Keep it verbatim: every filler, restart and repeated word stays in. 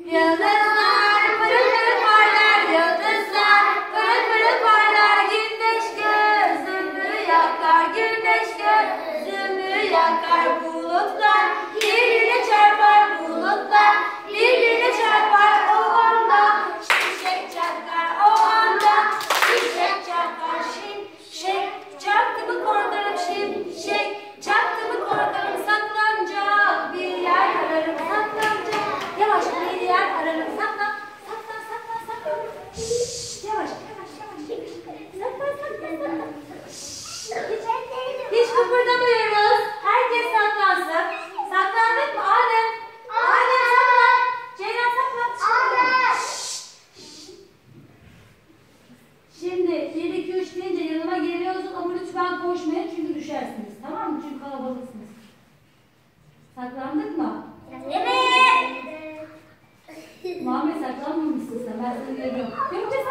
Yıldızlar pırıl pırıl parlar, yıldızlar pırıl pırıl parlar. Güneş gözümü yakar, güneş gözümü yakar. Bulutlar birbirine çarpar, bulutlar birbirine çarpar. O anda şimşek çakar, o anda şimşek çakar. Şimşek çaktı mı korkarım, şimşek çaktı mı korkarım. Saklanacak bir yer ararım, saklanacak. Yavaş bir yer ararım, saklan, saklan, saklan, saklan. Şşş, yavaş, yavaş, yavaş. Saklan, saklan, saklan. Şşş, hiç, hiç kıpırdamıyoruz. Herkes saklansın. Saklandık mı Adem? Adem saklan. Ceylan saklan. Adem. Şimdi bir iki üç deyince yanıma geliyorsunuz ama lütfen koşmayın çünkü düşersiniz. Tamam mı? Çünkü kalabalıksınız. Saklandık mı? Evet. Muhammed saklanmamışsın sen. Ben seni görüyorum. Gökçe